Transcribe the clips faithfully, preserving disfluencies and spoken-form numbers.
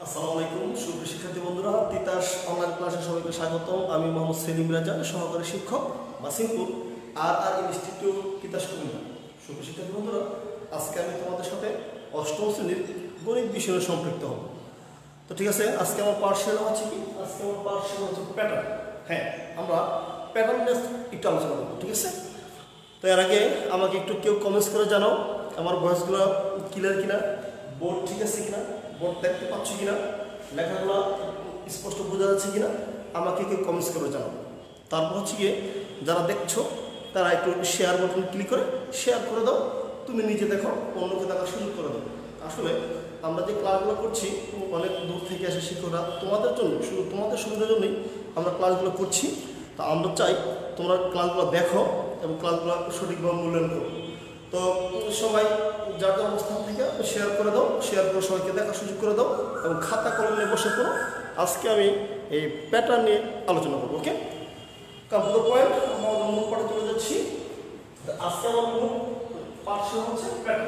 আসসালামু আলাইকুম সুপ্রিয় শিক্ষার্থী বন্ধুরা, তিতাস অনলাইন ক্লাসে সবাইকে স্বাগতম। আমি মোহাম্মদ সেলিম রাজা, সহকারী শিক্ষক Masimpur R R institute Titas Comilla. সুপ্রিয় শিক্ষার্থী বন্ধুরা, আজকে আমি তোমাদের সাথে অষ্টম শ্রেণীর গণিত বিষয়ে সম্পৃক্ত হব। তো ঠিক আছে, আজকে আমার পার্সিয়াল হচ্ছে কি আজকে আমার পার্সিয়াল হচ্ছে প্যাটার্ন। হ্যাঁ, আমরা প্যাটার্ন নিয়ে একটু আলোচনা করবো, ঠিক আছে? তো এর আগে আমাকে একটু কেউ কমেন্টস করে জানাও আমার ভয়েসগুলো ক্লিয়ার কিনা, বোর্ড ঠিক আছে কিনা, বোর্ড দেখতে পাচ্ছ কিনা, লেখাগুলো স্পষ্ট বোঝা যাচ্ছে কিনা, আমাকে কেউ কমেন্টস করে জানাও। তারপর হচ্ছে গিয়ে যারা দেখছো তারা একটু শেয়ার বাটন ক্লিক করে শেয়ার করে দাও। তুমি নিজে দেখো, অন্যকে দেখার সুযোগ করে দাও। আসলে আমরা যে ক্লাসগুলো করছি অনেক দূর থেকে আসে শিক্ষকরা, তোমাদের জন্য, শুধু তোমাদের সুবিধার জন্যই আমরা ক্লাসগুলো করছি। তা আমরা চাই তোমরা ক্লাসগুলো দেখো এবং ক্লাসগুলো সঠিকভাবে মূল্যায়ন করো। তো সবাই যার যার অবস্থান থেকে শেয়ার করে দাও, শেয়ার করে সবাইকে দেখার সুযোগ করে দাও এবং খাতা কলম নিয়ে বসে পড়ো। আজকে আমি এই প্যাটার্ন নিয়ে আলোচনা করবো। ওকে, কম্পিউটার পয়েন্ট আমরা মূল পাঠে চলে যাচ্ছি। আজকে আমার মূল পাঠ হচ্ছে প্যাটার্ন।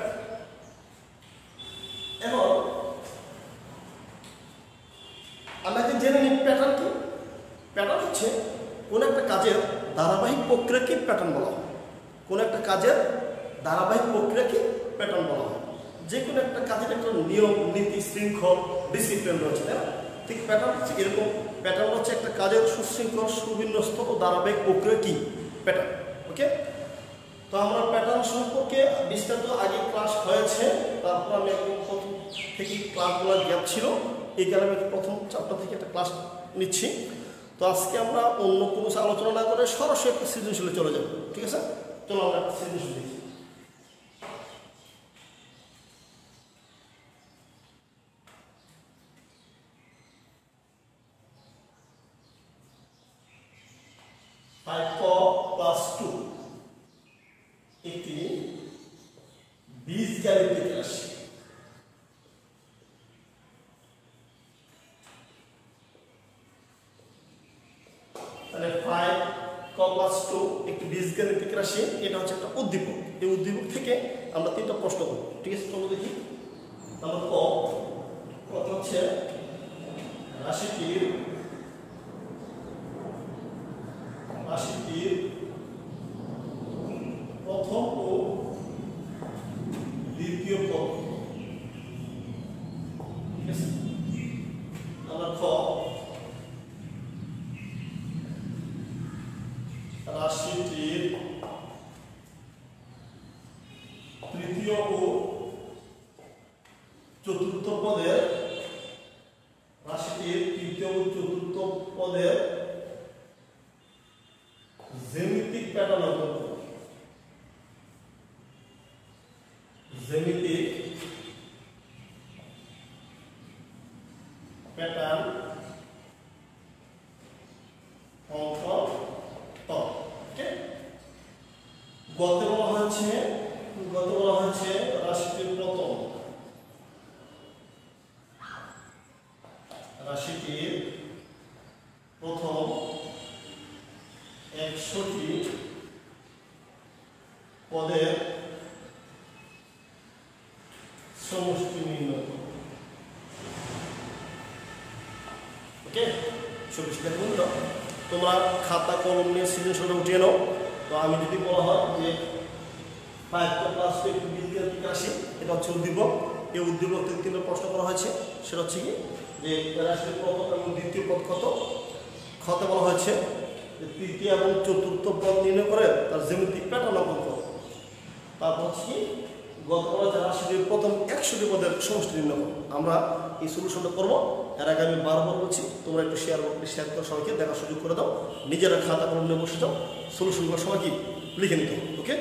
এবং আমরা যে জেনে নিই প্যাটার্ন কি। প্যাটার্ন হচ্ছে কোন একটা কাজের ধারাবাহিক প্রক্রিয়াকে প্যাটার্ন বলা হয়। কোন একটা কাজের ধারাবাহিক প্রক্রিয়াকে প্যাটার্ন বলা হয়। যে কোনো একটা কাজের একটা নিয়ম, নীতি, শৃঙ্খল, ডিসিপ্লিন রয়েছে, তাই না? ঠিক প্যাটার্ন হচ্ছে এরকম। প্যাটার্ন হচ্ছে একটা কাজের সুশৃঙ্খল, সুবিন্যস্ত ও ধারাবাহিক প্রক্রিয়া কি প্যাটার্ন। ওকে, তো আমরা প্যাটার্ন সম্পর্কে বিস্তারিত আগে ক্লাস হয়েছে। তারপর আমি একদম প্রথম থেকে ক্লাসগুলো গ্যাপ ছিল, এই কারণে আমি প্রথম চ্যাপ্টার থেকে একটা ক্লাস নিচ্ছি। তো আজকে আমরা অন্য কোনো আলোচনা না করে সরাসরি একটা সৃজনশীলে চলে যাব। ঠিক আছে, চলো আমরা একটা সৃজনশীল দেখি। ফাইভ ক প্লাস টু একটি বীজগাণিতিক রাশি। তাহলে ফাইভ ক প্লাস টু একটি বীজগাণিতিক রাশি, এটা হচ্ছে একটা উদ্দীপক। এই উদ্দীপক থেকে আমরা তিনটা প্রশ্ন করব। ঠিক আছে, চলো দেখি। নাম্বার ক, কথা হচ্ছে রাশিটির রাশিটির প্রথম ও দ্বিতীয় পদ। ঠিক আছে, নাম্বার খ, রাশিটির তৃতীয় ও চতুর্থ পদের রাশিটির তৃতীয় ও চতুর্থ পদের জ্যামিতিক প্যাটার্ন অঙ্কন করো। জ্যামিতিক প্যাটার্ন অঙ্কন করো। ওকে, গতে বলা হয়েছে গতে বলা হয়েছে রাশিটির প্রথম রাশিটির প্রথম একশোটি পদের সমষ্টি নির্ণয় করো। ওকে, সবুজ বন্ধুরা, তোমরা খাতা কলম নিয়ে সৃজনশীলটা উঠিয়ে নাও। তো আমি যদি বলা হয় যে ফাইভ প্লাস টু একটি বীজগাণিতিক রাশি, এটা হচ্ছে উদ্দীপক। এই উদ্দীপক থেকে তিনটা প্রশ্ন করা হয়েছে। সেটা হচ্ছে কি যে রাশির প্রথম এবং দ্বিতীয় পদ কত। খতে বলা হয়েছে যে তৃতীয় এবং চতুর্থ পদ নির্ণয় করে তার জ্যামিতিক প্যাটার্ন অঙ্কন করো। তারপর হচ্ছে কি গত বলা যে রাশিটির প্রথম একশোটি পদের সমষ্টি নির্ণয় করো। আমরা এই সলিউশনটা করবো। এর আগে আমি বারবার বলছি, তোমরা একটু শেয়ার শেয়ার করে সবাইকে দেখার সুযোগ করে দাও। নিজেরা খাতা কলম নিয়ে বসে যাও, সলিউশনগুলো সবাইকে লিখে নিতে হবে। ওকে,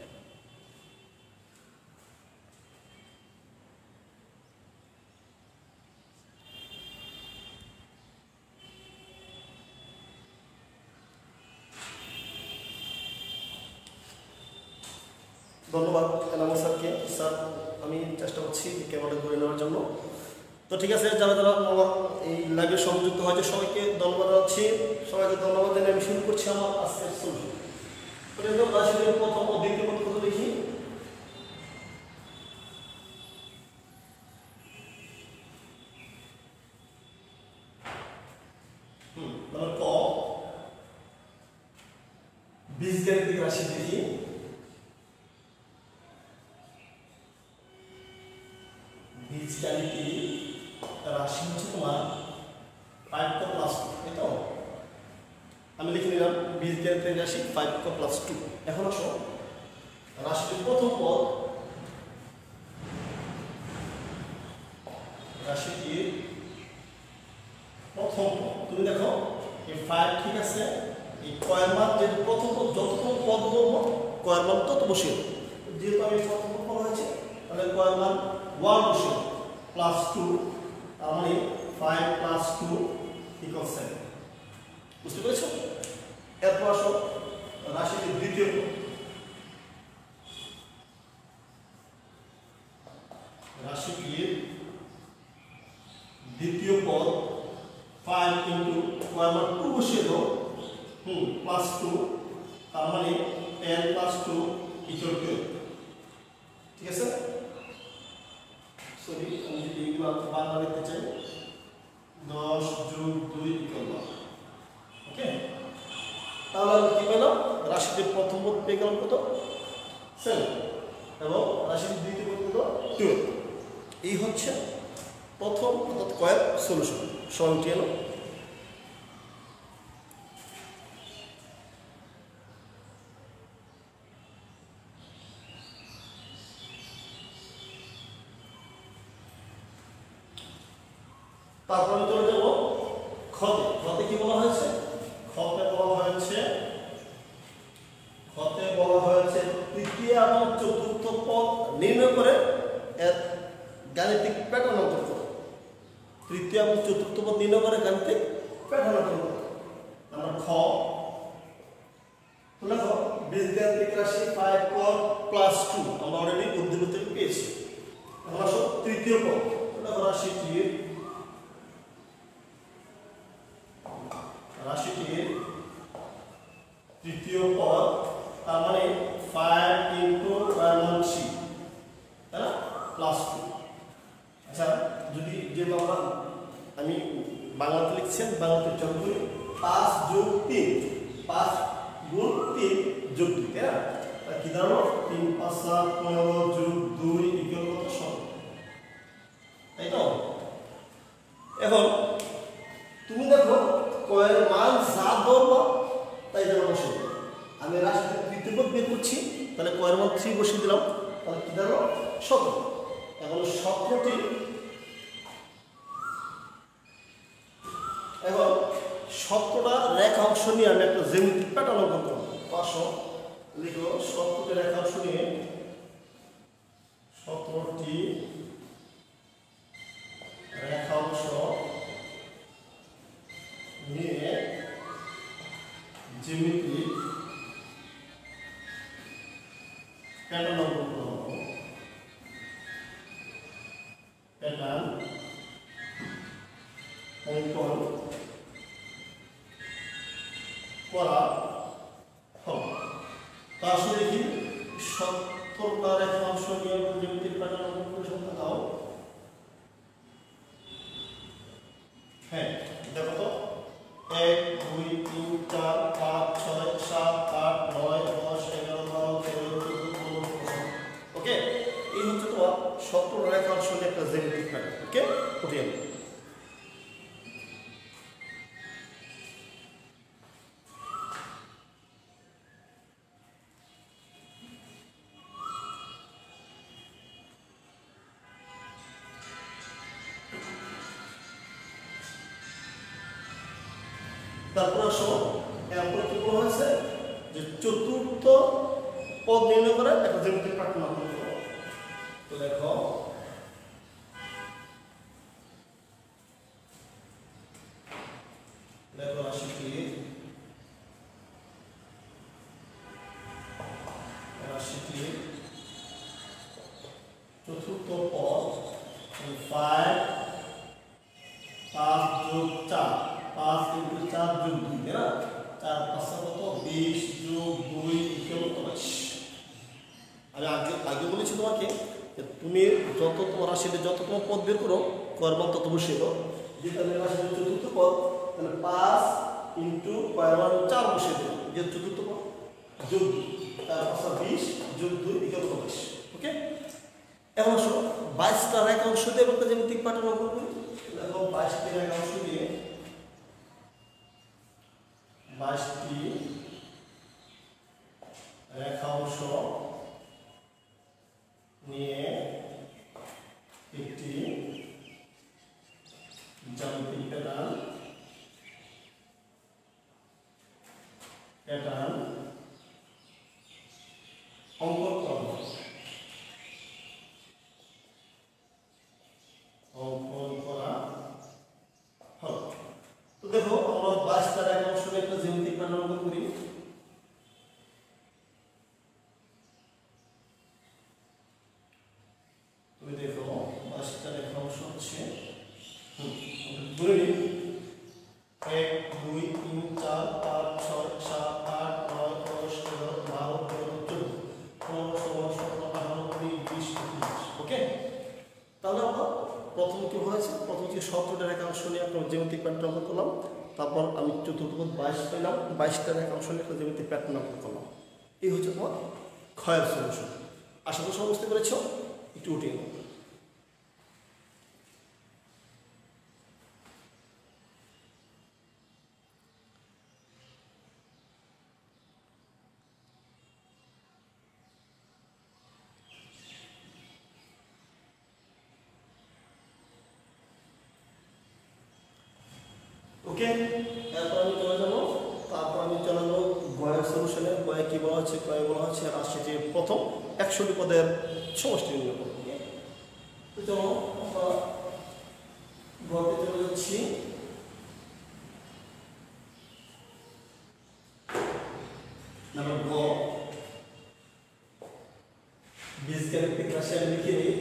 ধন্যবাদ এনামুল স্যারকে। স্যার, আমি চেষ্টা করছি ক্যামেরাটা ঘুরে নেওয়ার জন্য। তো ঠিক আছে, যারা যারা আমার এই লাইভে সংযুক্ত হয়েছে সবাইকে ধন্যবাদ জানাচ্ছি। সবাইকে ধন্যবাদ জানিয়ে আমি শুরু করছি আমার আজকের সলিউশন। রাশিটির প্রথম ও দ্বিতীয় পদ কত দেখি। তাহলে ক বীজগাণিতিক রাশি দেখি। বীজগাণিতিক রাশি হচ্ছে তোমার ফাইভ ক প্লাস টু, তাই তো? আমি লিখে নিলাম বীজগাণিতিক রাশি ফাইভ ক প্লাস টু। এখন আসো রাশিটির প্রথম পদ, রাশিটির প্রথম পদ তুমি দেখো এই ফাইভ, ঠিক আছে, এই কয়ের মান যে প্রথম পদ যতক্ষণ পদ বলবো কয়ের মান তত বসিয়ে দেবো। যেহেতু আমি প্রথম পদ বলা হয়েছে তাহলে কয়ের মান ওয়ান বসিয়ে প্লাস টু, তার মানে five plus two equal seven. বুঝতে পেরেছ? এরপর আসো রাশিটির দ্বিতীয় পদ, রাশিটির দ্বিতীয় পদ ফাইভ ইন্টু কয়ের মান টু বসিয়ে দাও, হুম প্লাস টু, তার মানে ten plus two equal two, ঠিক আছে? সরি আমি যদি এগুলো বাংলা লিখতে চাই, দশ যোগ দুই ইকুয়াল নয়। ওকে, তাহলে আমি কি পেলাম? রাশিটির প্রথম পদ পেয়ে গেলাম কত? সেভেন, এবং রাশিটির দ্বিতীয় পদ কত? টুয়েলভ। এই হচ্ছে প্রথম অর্থাৎ কয়ের সলিউশন। সমানটি এলো। তারপরে চলে যাব খতে। খতে কি বলা হয়েছে? খতে বলা হয়েছে খতে বলা হয়েছে তৃতীয় এবং চতুর্থ পদ নির্ণয় করে এর গাণিতিক প্যাটার্ন অঙ্কন করো। তৃতীয় এবং চতুর্থ পদ নির্ণয় করে গাণিতিক প্যাটার্ন অঙ্কন করো। আমরা খ লেখো বীজগাণিতিক রাশি ফাইভ ক প্লাস টু আমরা অলরেডি উদ্দীপক থেকে পেয়েছি। এখন আসো তৃতীয় পদ, লেখো রাশিটির রাশিটির তৃতীয় পদ, তার মানে ফাইভ ইন্টু থ্রি, তাই না, প্লাস টু। আচ্ছা, যদি যে বাংলা আমি বাংলাতে লিখছেন বাংলাতে যোগ করি, পাঁচ যোগ তিন, পাঁচ গুণ তিন যোগ দুই, তাই না? কি দাঁড়ালো? তিন পাঁচ সাত পনেরো যোগ দুই ইকুয়াল কত? ষোলো, তাই তো? এখন তুমি দেখো কয়ের মান যা ধরবা তাই যেন বসে। আমি রাশিটির তৃতীয় পদ বের করছি, তাহলে কয়ের মান থ্রি বসিয়ে দিলাম, তাহলে কি দাঁড়ালো? সতেরো। এখন সতেরোটি এখন সতেরোটা রেখা অংশ নিয়ে আমি একটা জ্যামিতিক প্যাটার্ন অঙ্কন করবো। পাঁচশো লিখো সতেরোটি রেখা অংশ নিয়ে সতেরোটি রেখা অংশ নিয়ে জ্যামিতিক প্যাটার্ন অঙ্কন করব। প্যাটার্ন অঙ্কন করা হবে। তা আসলে দেখি সত্তরটা রেখা অংশ নিয়ে জ্যামিতিক প্যাটার্ন অঙ্কন করে সংখ্যা দাও। হ্যাঁ, দেখো তো এক দুই তিন চার পাঁচ ছয় সাত আট নয় দশ এগারো বারো তেরো চোদ্দ পনেরো ষোলো। ওকে, এই হচ্ছে তোমার সত্তর রেখা অংশ নিয়ে একটা জ্যামিতিক প্যাটার্ন। ওকে, উঠিয়ে নেব। তারপর আসো এরপর কি বলা হয়েছে যে চতুর্থ পদ নির্ণয় করে একটা জ্যামিতিক প্যাটার্ন অঙ্কন করো। তো দেখো দেখো রাশিটি রাশিটি চতুর্থ পদ ফাইভ পাঁচ যোগ চার, পাঁচ ইন্টু চার যোগ দুই, তাই না? চার পাঁচটা কত? বিশ যোগ দুই ইকুয়াল কত? বাইশ। আমি আগে আগে বলেছি তোমাকে যে তুমি যত তোমার রাশিতে যত তোমার পদ বের করো কয়ের মান তত বসিয়ে দাও। যেটা রাশির চতুর্থ পদ, তাহলে পাঁচ ইন্টু কয়ের মান চার বসে দেব, যে চতুর্থ পদ যোগ দুই, তার পাঁচা বিশ যোগ দুই ইকুয়াল বাইশ। ওকে, এখন আসো বাইশটার এক অংশ দিয়ে একটা জ্যামিতিক প্যাটার্ন অঙ্কন করি। দেখো বাইশটির এক অংশ দিয়ে বাইশটি রেখাংশ নিয়ে একটি জ্যামিতিক প্যাটার্ন প্যাটার্ন অঙ্কন করব। অঙ্কন করা হলো। তো দেখো আমরা বাইশটার এক অংশ নিয়ে একটা জ্যামিতিক প্যাটার্ন অঙ্কন করি। তুমি দেখো বাইশটার এক অংশ হচ্ছে ধরে নিই এক দুই তিন চার পাঁচ ছয় সাত আট নয় দশ এগারো বারো তেরো চোদ্দ পনেরো ষোলো সতেরো আঠারো কুড়ি বিশ পঁচিশ। ওকে, তাহলে আমরা প্রথম কি হয়েছে, প্রথম যে সতেরোটার একাংশ নিয়ে একটা জ্যামিতিক প্যাটার্ন অঙ্কন করলাম, তারপর আমি চতুর্থ পদ বাইশ পেলাম, বাইশটার একাংশ নিয়ে একটা জ্যামিতিক প্যাটার্ন অঙ্কন করলাম। এই হচ্ছে তোমার ক্ষয়ের সলিউশন। আশা করি বুঝতে পেরেছ। একটু উঠিয়ে নেব। ওকে, এরপর আমি চলে যাবো, তারপর আমি চলে যাবো গয়ের সলিউশনে। গয়ে কি বলা হচ্ছে, গয়ে বলা হচ্ছে রাশিটির প্রথম একশোটি পদের সমষ্টি নির্ণয় করবো। ওকে, তো চলো আমরা গতে চলে যাচ্ছি। নাম্বার গ, বীজগাণিতিক রাশি আমি লিখে নিই।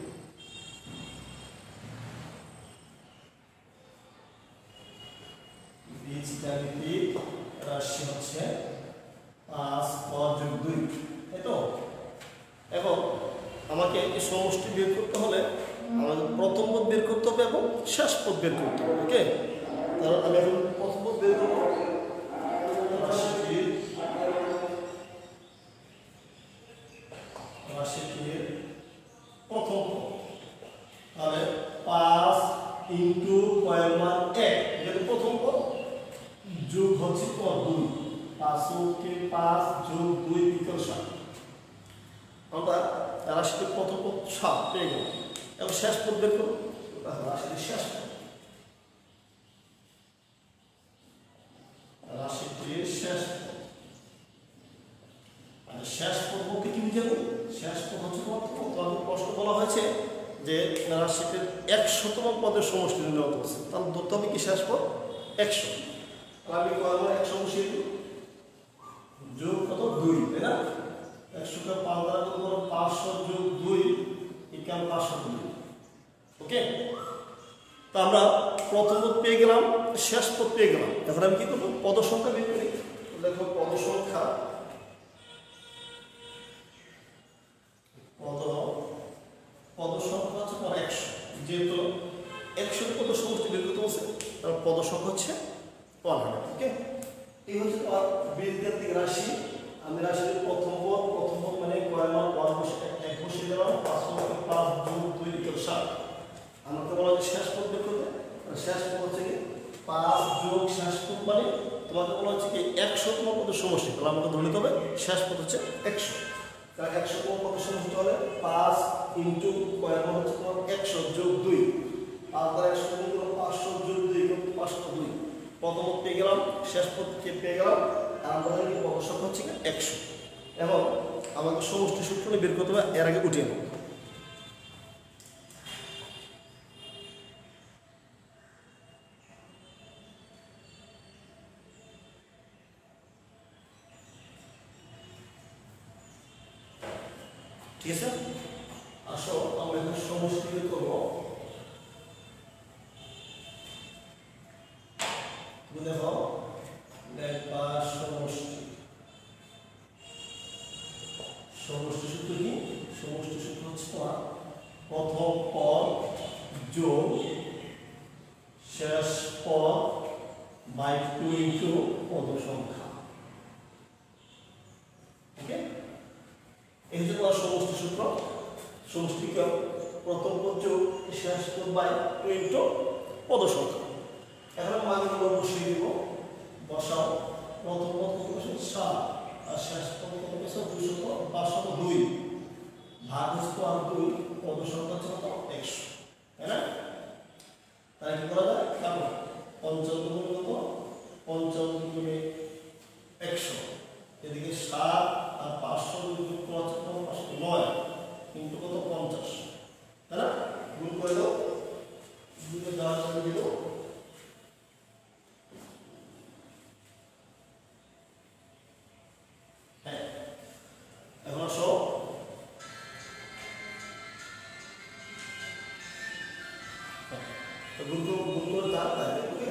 বীজগাণিতিক রাশি হচ্ছে পাঁচ পদ যোগ দুই, তাই তো? এবং আমাকে এই সমষ্টি বের করতে হলে আমাদের প্রথম পদ বের করতে হবে এবং শেষ পদ বের করতে হবে। ওকে, তাহলে আমি এখন প্রথম পদ বের করবো। রাশিটির রাশিটির প্রথম পদ, তাহলে পাঁচ ইন্টু কয়ের মান এক, যেটা প্রথম পদ, যোগ হচ্ছে পদ দুই, পাঁচ পাঁচ যোগ দুই ইকুয়াল সাত। আমরা রাশিটির প্রথম পদ সাত পেয়ে গেলাম। এবং শেষ পদ বের করব। রাশিটির শেষ পদ, রাশিটির শেষ পদ, আর শেষ পদ বলতে কি বুঝাবো? শেষ পদ হচ্ছে তোমাদের প্রশ্ন বলা হয়েছে যে রাশিটির একশোতম পদের সমষ্টি নির্ণয় করছে, তাহলে ধরতে হবে কি শেষ পদ একশো। আমি কয়বার একশো বসিয়ে দিই, যোগ কত দুই, তাই না? একশোকে পাঁচ দ্বারা কত করো, পাঁচশো যোগ দুই ইকুয়াল পাঁচশো দুই। ওকে, তো আমরা প্রথম পদ পেয়ে গেলাম, শেষ পদ পেয়ে গেলাম। এখন আমি কি করবো, পদ সংখ্যা বের করি। দেখো পদ সংখ্যা, পদ পদ সংখ্যা হচ্ছে তোমার একশো। যেহেতু একশো পদ সমষ্টি বের করতে বলছে, তার পদ সংখ্যা হচ্ছে ওয়ান হান্ড্রেড। ওকে, এই হচ্ছে তোমার বীজগাণিতিক রাশি। আমি রাশির প্রথম পদ, প্রথম পদ মানে কয় মান ওয়ান বসে এক বসিয়ে দিলাম, পাঁচ থেকে পাঁচ যোগ দুই ইকুয়াল সাত। আমাকে বলা হচ্ছে শেষ পদ বের করতে, শেষ পদ হচ্ছে কি পাঁচ যোগ শেষ পদ, মানে তোমাকে বলা হচ্ছে কি একশোতম পদের সমষ্টি। তাহলে আমাকে ধরে নিতে হবে শেষ পদ হচ্ছে একশো। তাহলে একশোতম পদের সমষ্টি হলে পাঁচ ইন্টু কয় মান হচ্ছে তোমার একশো যোগ দুই, পাঁচ দ্বারা একশো গুণ করলাম, পাঁচশো যোগ দুই ইকুয়াল পাঁচশো দুই। প্রথম পদ পেয়ে গেলাম, শেষ পদ পেয়ে গেলাম, আর আমরা জানি পদ সংখ্যা হচ্ছে একশো। এবং আমাকে সমষ্টি সূত্র বের করতে হবে, এর আগে উঠিয়ে নেব। ঠিক আছে, আসো আমরা এখন সমষ্টি বের করবো। দেখো দেখবা সমষ্টি, সমষ্টি সূত্র কি? সমষ্টি সূত্র হচ্ছে তোমার প্রথম পদ যোগ শেষ পদ বাই টু ইন্টু পদ সংখ্যা। ওকে, এই হচ্ছে তোমার সমষ্টি সূত্র। সমষ্টি কি প্রথম পদ যোগ শেষ পদ বাই টু ইন্টু পদ সংখ্যা। এখন আমি মানের উপর বসিয়ে দিব, বসাও। প্রথম পদ কত বসে সাত আর শেষ পদ কত বসে দুইশত পাঁচশত দুই ভাগ হচ্ছে আর দুই পদ সংখ্যা হচ্ছে কত একশো, তাই না? তাই কি করা যায়? কারণ পঞ্চান্ন গুণ কত পঞ্চান্ন গুণে একশো, এদিকে সাত আর পাঁচশো যোগ করা হচ্ছে পাঁচশো নয় কিন্তু কত পঞ্চাশ, তাই না? গুণ করে দাও, দুটো দেওয়ার জন্য দিল হ্যাঁ। এখন আসো গুণ গুণ করে দাও, তাই ওকে।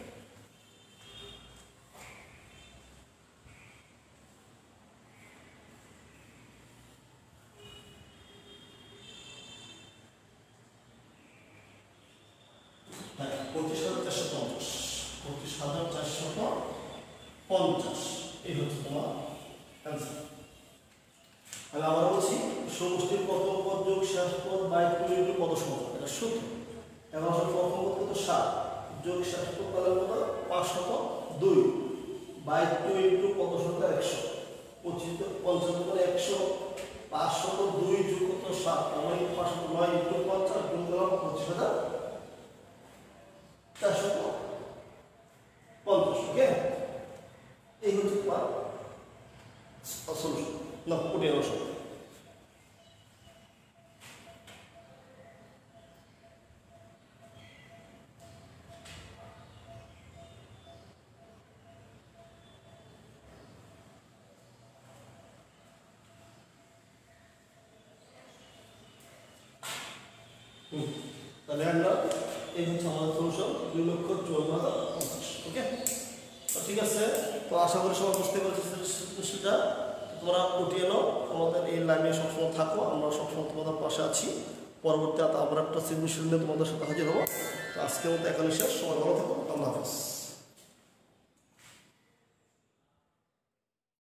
পঁচিশ হাজার চারশো পঞ্চাশ পঁচিশ হাজার চারশো পঞ্চাশ এই হচ্ছে তোমার অ্যান্সার। আমি আবার বলছি, সমষ্টির প্রথম পদ যোগ শেষ পদ বাই টু ইন্টু পদ সংখ্যা, এটা সূত্র। এখন আসলে প্রথম পদ কত সাত যোগ শেষ পদ পেলাম কত পাঁচশত দুই বাই টু ইন্টু পদ সংখ্যা একশো। পঁচিশ পঞ্চান্ন করে একশো, পাঁচশত দুই যোগ কত সাত, আমার পাঁচশত নয় ইন্টু পঞ্চাশ গুণ করলাম পঁচিশ হাজার চারশো পঞ্চাশ। ওকে, এই হচ্ছে তোমার সলিউশন না ওটাই অবশ্য। তাহলে আমরা এই হচ্ছে আমাদের সলিউশন দুই লক্ষ চুয়ান্ন হাজার পঞ্চাশ। ওকে, তো ঠিক আছে। তো আশা করি সবাই বুঝতে পারছি সেটা। তোমরা উঠিয়ে নাও, আমাদের এই লাইনে সবসময় থাকো, আমরা সবসময় তোমাদের পাশে আছি। পরবর্তী আমরা একটা সৃজনশীল নিয়ে তোমাদের সাথে হাজির হবো। তো আজকের মতো এখানে শেষ, সবাই ভালো থাকো, আল্লাহ হাফেজ।